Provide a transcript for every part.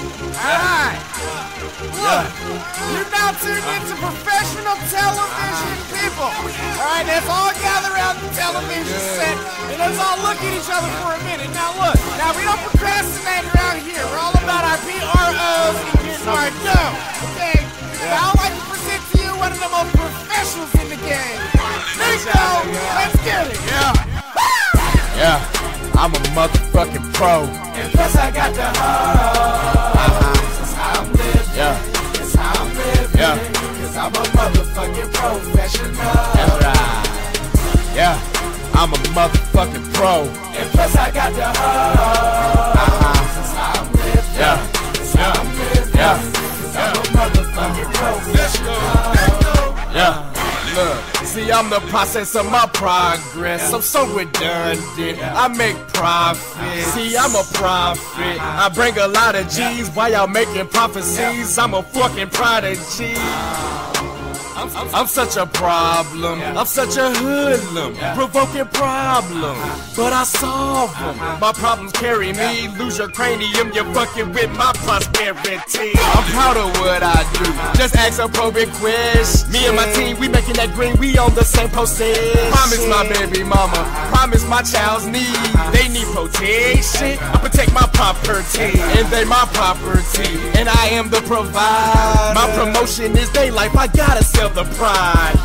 Alright. Look, you're now tuned into professional television people. Alright, let's all gather around the television set and let's all look at each other for a minute. Now look, we don't procrastinate around here. We're all about our PROs and getting our dough. Okay? Now I'd like to present to you one of the most professionals in the game. Nico, let's get it. Yeah, I'm a motherfucking pro. And plus I got the heart. This is how I'm living. It's how I'm living. Cause I'm a motherfucking professional. That's right. Yeah, I'm a motherfucking pro. And plus I got the heart. This is how I'm living. It's how I'm living. Cause I'm a motherfucking professional. Look, see, I'm the process of my progress. I'm so redundant, I make profit. See, I'm a prophet, I bring a lot of G's while y'all making prophecies. I'm a fucking prodigy. I'm such a problem, I'm such a hoodlum, provoking problems, but I solve them. My problems carry me, lose your cranium, you're fucking with my prosperity. I'm proud of what I do, just ask appropriate questions. Me and my team, we making that green, we on the same possession. Promise my baby mama, promise my child's need. They need protection, I protect my property, and they my property, and I am the provider. My promotion is their life, I gotta sell the pride.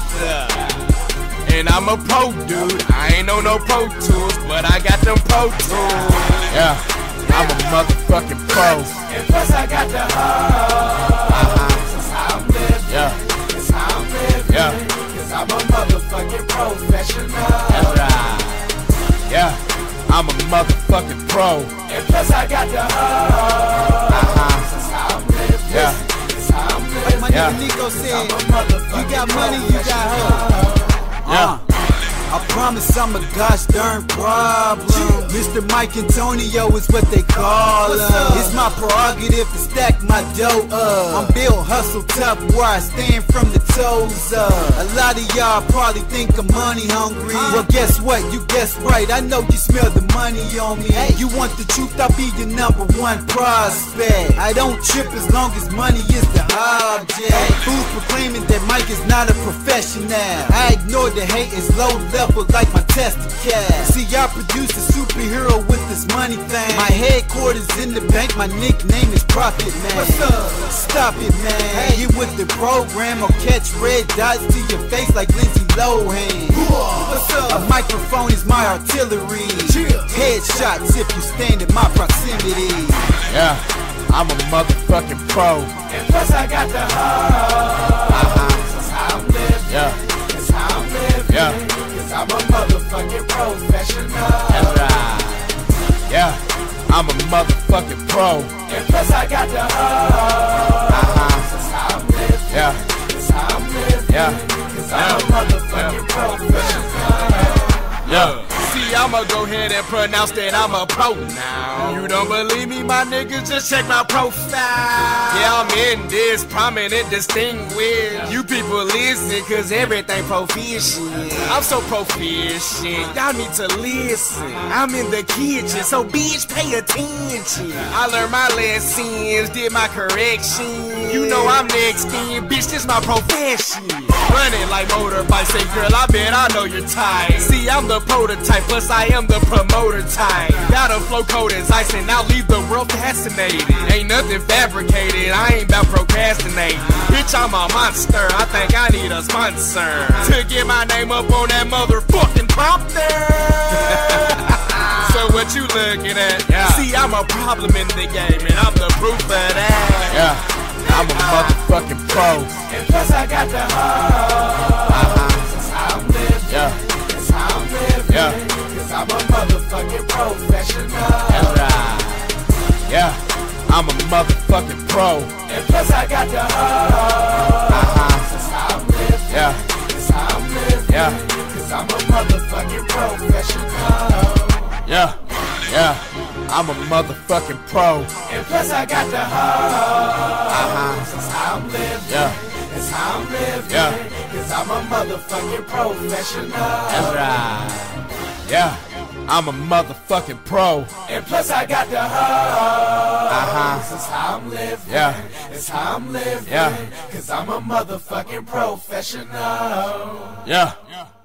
And I'm a pro dude, I ain't on no pro tools, but I got them pro tools. Yeah, I'm a motherfucking pro. And plus I got the heart. This is how I'm living. It's how I'm living. Cause I'm a motherfucking professional. That's right. Yeah, I'm a motherfucking pro. And plus I got the heart. This is how I'm living. It's how I'm living. My nigga Nico said, you got money, you got hope. I promise I'm a gosh darn problem. Mr. Mike Antonio is what they call him. It's my prerogative to stack my dough up. I'm built hustle tough where I stand from the toes up. A lot of y'all probably think I'm money hungry. Well, guess what? You guessed right. I know you smell the money on me. You want the truth? I'll be your #1 prospect. I don't trip as long as money is the object. Fools proclaiming that Mike is not a professional. I ignore the hate, it's low level like my testicle. See, y'all produce a superhero with this money thing. My headquarters in the bank, my nickname is Profit Man. What's up? Stop it, man. Get with the program or catch red dots to your face like Lindsay Lohan. What's up? A microphone is my artillery. Headshots if you stand in my proximity. Yeah, I'm a motherfucking pro. And plus I got the heart. This is how I'm living. It's how I'm living. Cause I'm a motherfucking professional. That's right. Yeah, I'm a motherfucking pro. And plus I got the heart. This is how I'm living. It's how I'm living. Cause I'm a motherfucking professional. See, I'ma go ahead and pronounce that I'm a pro now. You don't believe me, my niggas? Just check my profile. Yeah, I'm in this, prominent, distinguished. You people listen, cause everything proficient. I'm so proficient, y'all need to listen. I'm in the kitchen, so bitch, pay attention. I learned my lessons, did my correction. You know I'm next in, bitch, this my profession. Running like motorbikes, say girl, I bet I know you're tired. See, I'm the prototype, plus I am the promoter type. Got a flow cold as ice and I'll leave the world fascinated. Ain't nothing fabricated, I ain't about procrastinating. Bitch, I'm a monster, I think I need a sponsor to get my name up on that motherfucking prompter. So what you looking at? See, I'm a problem in the game and I'm the proof of that. I'm a motherfucking pro. And plus I got the heart. This is how I'm living. It's how I'm living. Cause I'm a motherfucking professional. That's right. Yeah, I'm a motherfucking pro. And plus I got the heart. This is how I'm living. It's how I'm living. Cause I'm a motherfucking professional. Yeah, I'm a motherfucking pro. And plus I got the heart. This is how I'm living. It's how I'm living. Cause I'm a motherfucking professional. That's right. Yeah, I'm a motherfucking pro. And plus I got the heart. This is how I'm living. Yeah. It's how I'm living. Yeah. Cause I'm a motherfucking professional. Yeah.